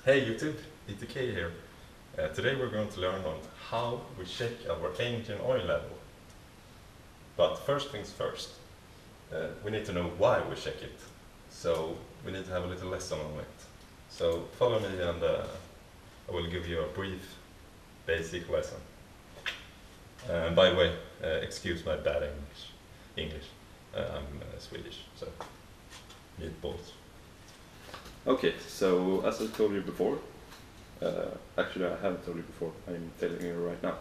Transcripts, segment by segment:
Hey YouTube, ETK here. Today we're going to learn on how we check our engine oil level. But first things first, we need to know why we check it. So we need to have a little lesson on it. So follow me and I will give you a brief, basic lesson. By the way, excuse my bad English. I'm Swedish, so meatballs. Okay, so as I told you before, actually I haven't told you before, I'm telling you right now.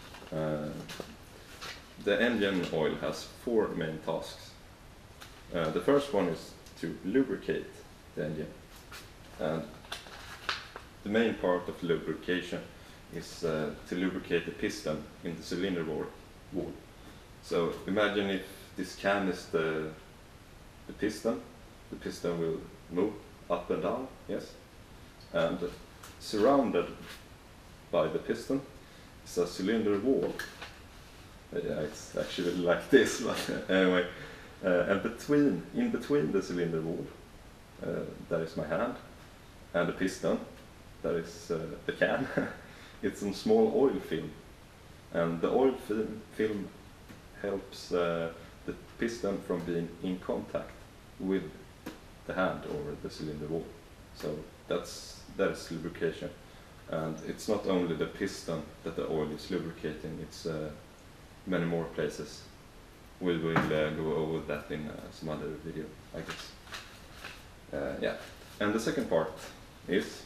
The engine oil has four main tasks. The first one is to lubricate the engine. And the main part of lubrication is to lubricate the piston in the cylinder wall. So imagine if this can is the piston will move up and down, yes, and surrounded by the piston is a cylinder wall. Yeah, it's actually like this, but anyway, and in between the cylinder wall, there is my hand, and the piston, that is the can. It's a small oil film, and the oil film helps the piston from being in contact with the hand or the cylinder wall. So that is lubrication, and it's not only the piston that the oil is lubricating, it's many more places. We will go over that in some other video, I guess. Yeah, and the second part is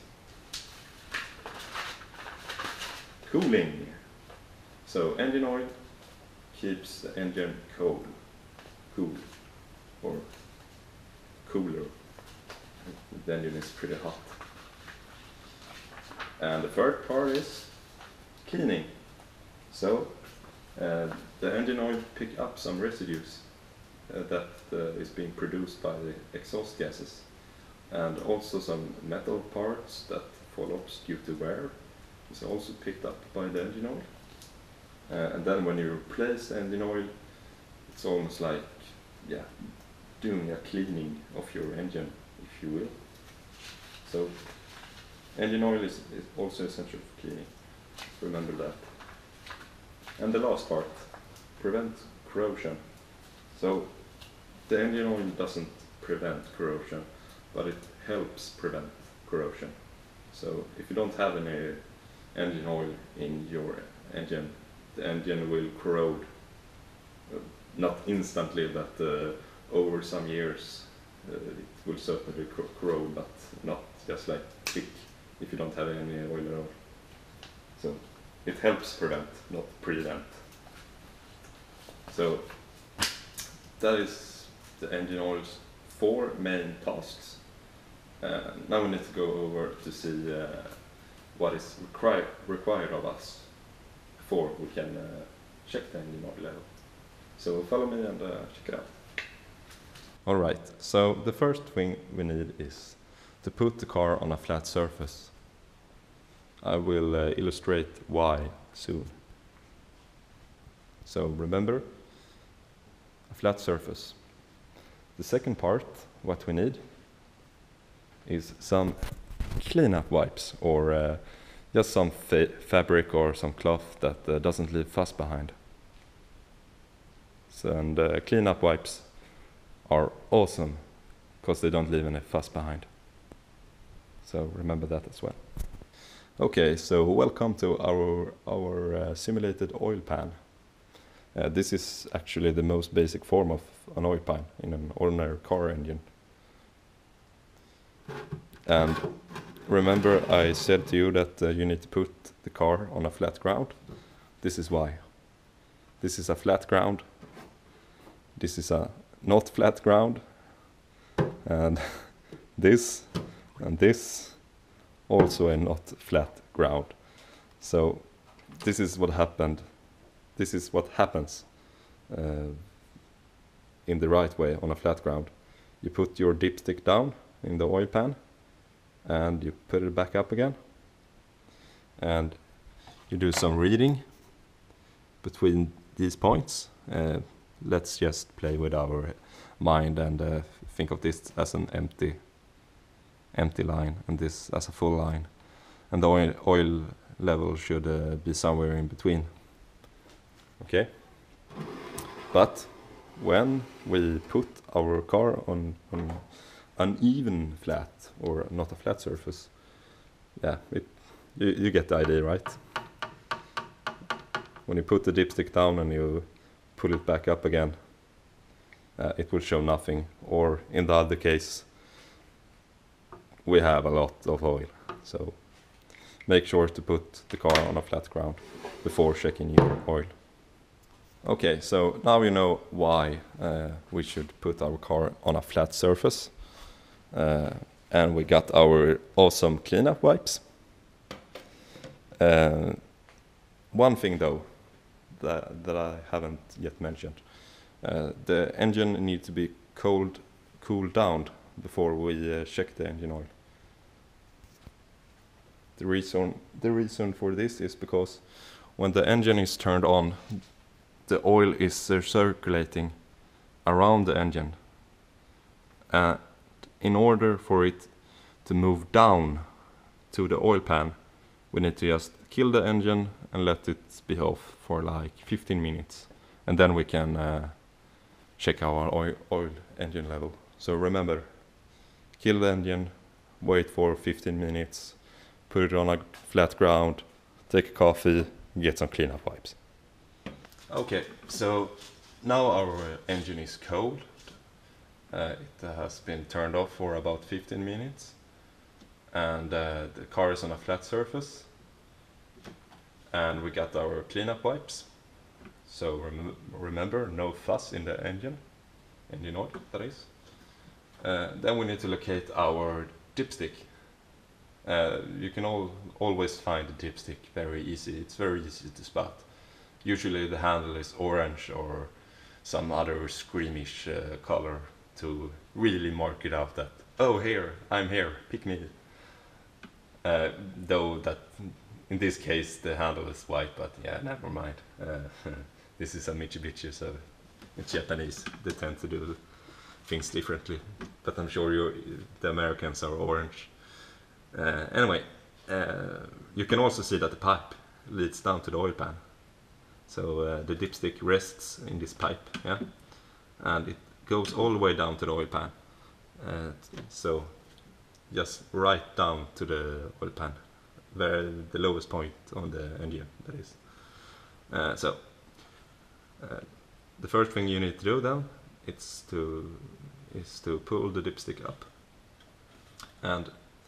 cooling. So engine oil keeps the engine cool, or cooler. The engine is pretty hot. And the third part is cleaning. So the engine oil pick up some residues that is being produced by the exhaust gases, and also some metal parts that fall off due to wear is also picked up by the engine oil. And then when you replace the engine oil, it's almost like, yeah, doing a cleaning of your engine, if you will. So engine oil is also essential for cleaning. Remember that. And the last part, prevent corrosion. So the engine oil doesn't prevent corrosion, but it helps prevent corrosion. So if you don't have any engine oil in your engine, the engine will corrode, not instantly, but over some years it will certainly corrode, but not just like quick if you don't have any oil at all. So it helps prevent, not prevent. So that is the engine oil's four main tasks. Now we need to go over to see what is required of us before we can check the engine oil level. So follow me and check it out. Alright, so the first thing we need is to put the car on a flat surface. I will illustrate why soon. So remember, a flat surface. The second part, what we need, is some cleanup wipes, or just some fabric or some cloth that doesn't leave fuss behind. So, and cleanup wipes are awesome because they don't leave any fuss behind. So remember that as well. Okay, so welcome to our simulated oil pan. This is actually the most basic form of an oil pan in an ordinary car engine. And remember I said to you that you need to put the car on a flat ground. This is why. This is a flat ground. This is a not flat ground. And this and this also a not flat ground. So this is what happened. This is what happens in the right way on a flat ground. You put your dipstick down in the oil pan and you put it back up again, and you do some reading between these points. Let's just play with our mind and think of this as an empty empty line and this as a full line. And the oil level should be somewhere in between. Okay? But when we put our car on uneven flat, or not a flat surface, yeah, you get the idea, right? When you put the dipstick down and you pull it back up again, it will show nothing, or in the other case, we have a lot of oil. So make sure to put the car on a flat ground before checking your oil. Okay, so now you know why we should put our car on a flat surface. And we got our awesome cleanup wipes. One thing though, that I haven't yet mentioned. The engine needs to be cooled down before we check the engine oil. The reason for this is because when the engine is turned on, the oil is circulating around the engine. In order for it to move down to the oil pan, we need to just kill the engine and let it be off for like 15 minutes. And then we can check our oil engine level. So remember, kill the engine, wait for 15 minutes, put it on a flat ground, take a coffee, get some cleanup wipes. Okay, so now our engine is cold. It has been turned off for about 15 minutes. And the car is on a flat surface. And we got our cleanup wipes. So remember, no fuss in the engine oil, that is. Then we need to locate our dipstick. You can always find the dipstick very easy. It's very easy to spot. Usually the handle is orange or some other squeamish color to really mark it out that, oh, here, I'm here, pick me. Though that in this case the handle is white, but yeah, never mind. This is a Mitsubishi, so it's Japanese. They tend to do things differently, but I'm sure the Americans are orange. Anyway, you can also see that the pipe leads down to the oil pan. So the dipstick rests in this pipe, yeah, and it goes all the way down to the oil pan. So just right down to the oil pan, where the lowest point on the engine, that is. So the first thing you need to do then is to pull the dipstick up, and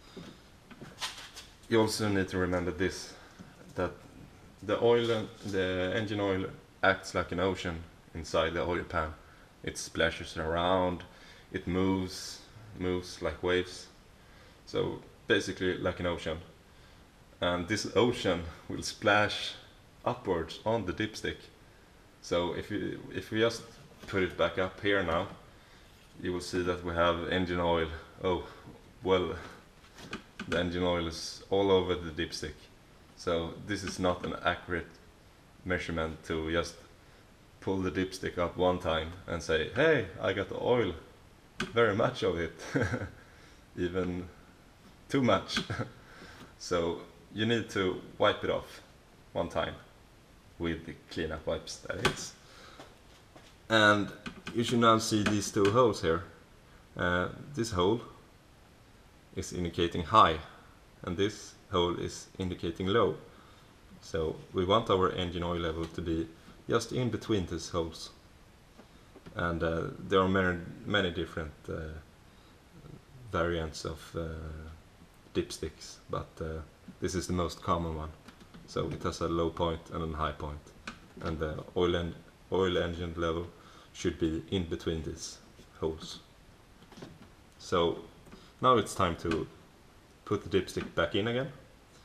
you also need to remember this, that the engine oil acts like an ocean inside the oil pan. It splashes around, it moves like waves. So basically like an ocean. And this ocean will splash upwards on the dipstick. So if we just put it back up here now, you will see that we have engine oil. Oh, well, the engine oil is all over the dipstick. So this is not an accurate measurement to just pull the dipstick up one time and say, hey, I got the oil, very much of it, even too much. So you need to wipe it off one time with the cleanup wipes, that is. And you should now see these two holes here. This hole is indicating high, and this hole is indicating low. So we want our engine oil level to be just in between these holes. And there are many different variants of dipsticks, but this is the most common one. So it has a low point and a high point, and the oil engine level should be in between these holes. So now it's time to put the dipstick back in again,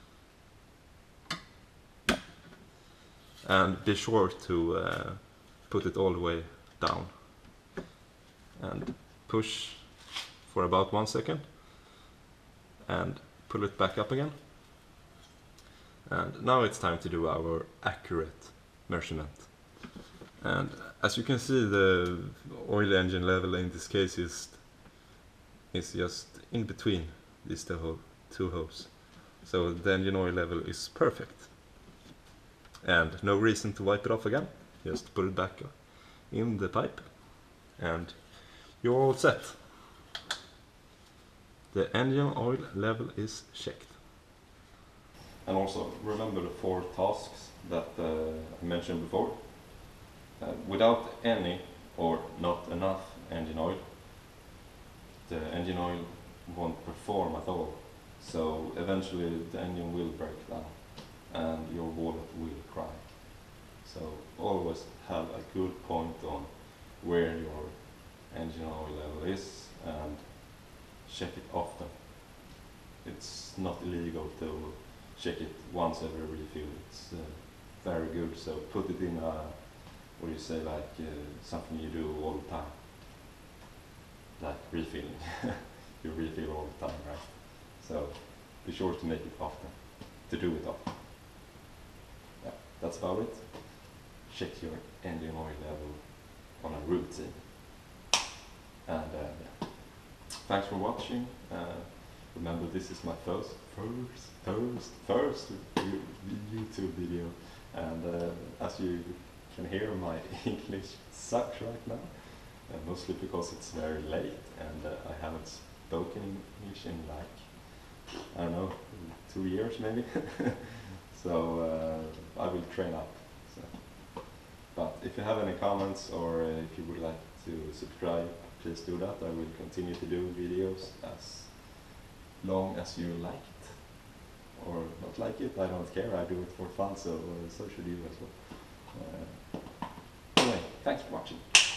and be sure to put it all the way down and push for about 1 second and pull it back up again. And now it's time to do our accurate measurement. And as you can see, the oil engine level in this case is just in between these two holes. So the engine oil level is perfect. And no reason to wipe it off again. Just put it back in the pipe and you're all set. The engine oil level is checked. And also remember the 4 tasks that I mentioned before. Without any or not enough engine oil, the engine oil won't perform at all. So eventually the engine will break down and your wallet will cry. So always have a good point on where your engine oil level is and check it often. It's not illegal to check it once every refill. It's very good. So put it in a, what do you say, like something you do all the time, like refilling. You refill all the time, right? So be sure to make it often, to do it often. Yeah, that's about it. Check your engine oil level on a routine. And yeah. Thanks for watching. Remember, this is my first YouTube video, and as you can hear, my English sucks right now, mostly because it's very late and I haven't spoken English in like, I don't know, 2 years maybe. So I will train up. So. But if you have any comments or if you would like to subscribe, please do that. I will continue to do videos as long as you like it or not like it. I don't care. I do it for fun, so so should you as well. Anyway, thanks for watching.